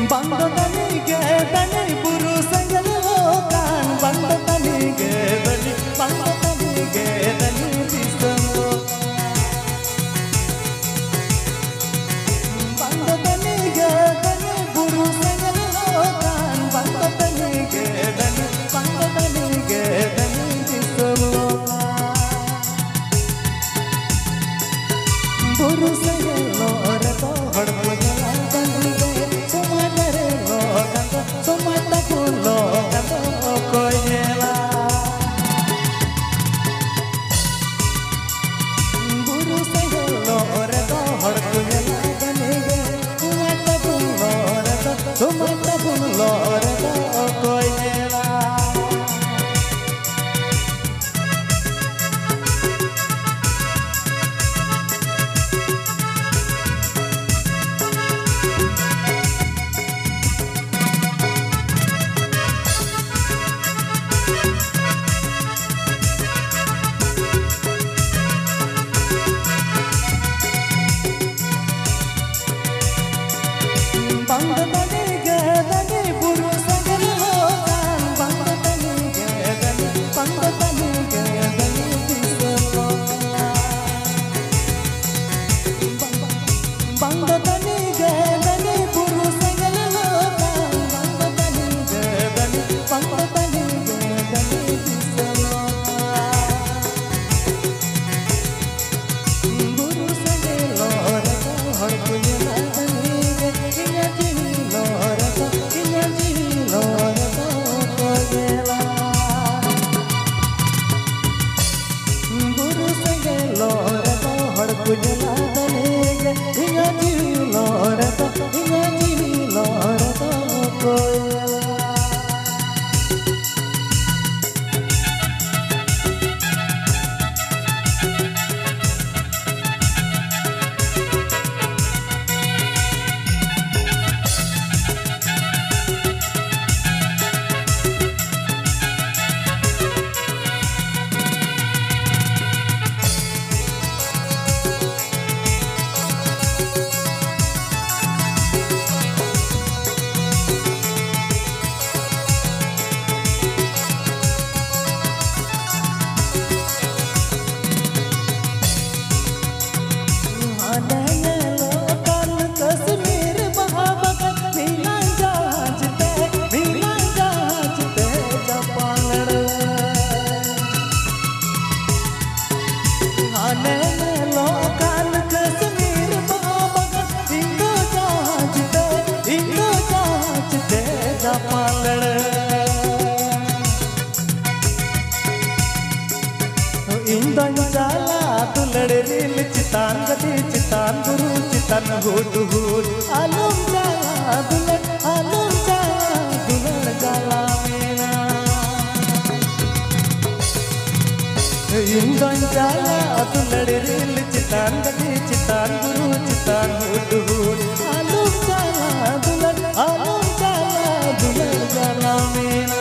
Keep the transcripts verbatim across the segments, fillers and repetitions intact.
bangda tani ge tani buru sangal lokan bangda tani ge tani bangda tani ge tani disamo bangda tani ge tani buru sangal lokan bangda tani ge tani bangda tani ge tani disamo buru sangal lora to hodko jala tani ge sumadare lokan to sumata pulo kanto koyela buru sangal lora to hodko jala tani ge sumata pulo to sumata pulo to koyela bangda tani ge tani buru sangal lokan bangda tani ge tani bangda tani ge tani disamo bangda tani ge tani buru sangal lokan bangda tani ge tani bangda tani ge tani disamo buru sangal lora to hodko jala tani ge kinya jini lora to kinya jini lora to koyela buru sangal lora to hodko jala tani ge kinya jini lora to kinya jini lora to koyela इंदन जाला दुलड़ reel चितान गति चितान गुरु चितान हुट हुट आलम जाला दुलड़ आलम जाला दुलड़ जाला मेरा इंदन जाला दुलड़ reel चितान गति चितान गुरु चितान हुट हुट आलम जाला दुलड़ आलम जाला दुलड़ जाला मेरा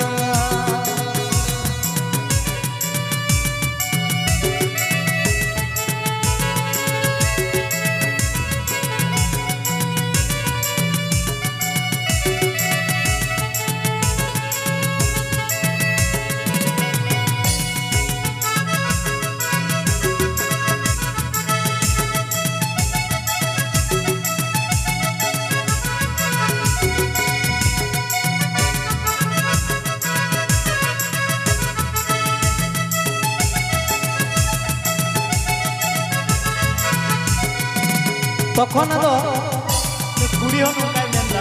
तखन आदो कुड़ी हो नोका मेनदा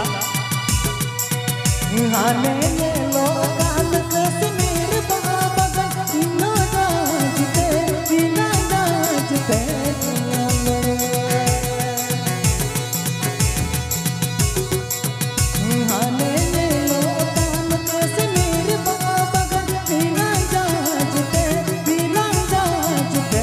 हाने लो काल कश्मीर बाबा इनो जाजते बिना जाजते हाने लो काल कश्मीर बाबा बिना जाजते बिना जाजते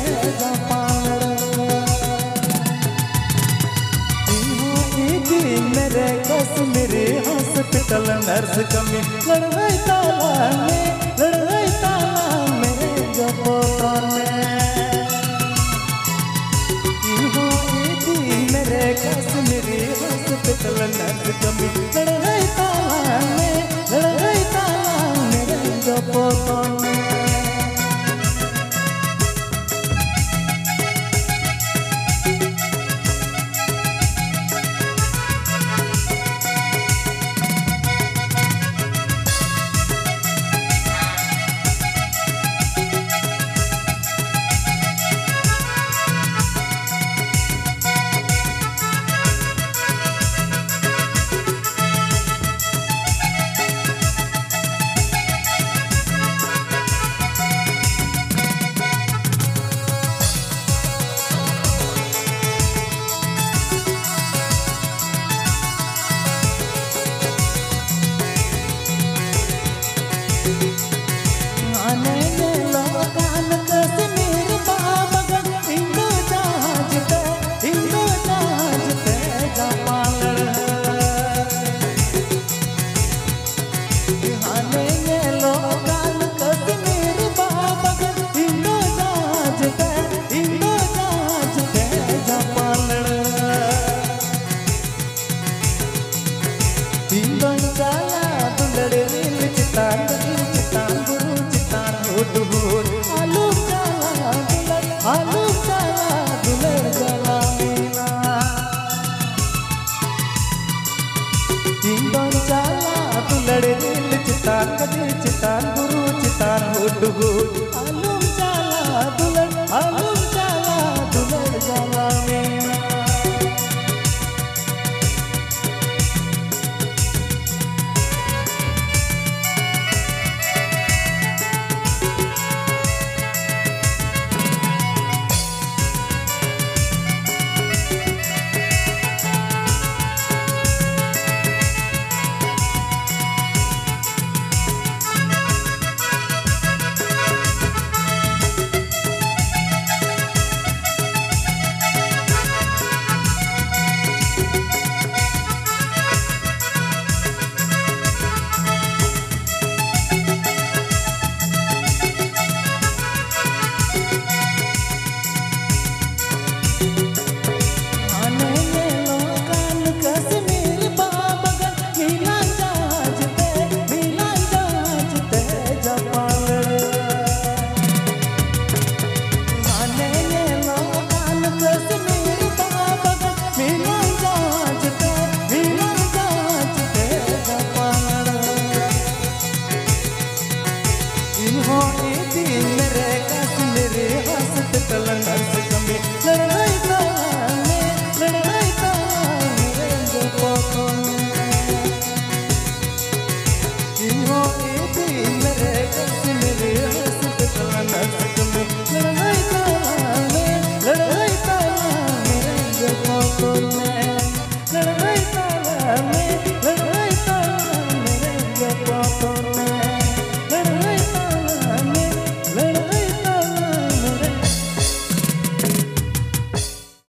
मेरे कश्मीरी हॉस्पिटल नर्स कमी लड़ाई ताला में लड़ाई ताला में जपोतान में मेरे कश्मीरी हॉस्पिटल नर्स कमी लड़ाई इंदौर चाला दुलड़ रेल चितान गदी चितान गुरु चितान हुड हुड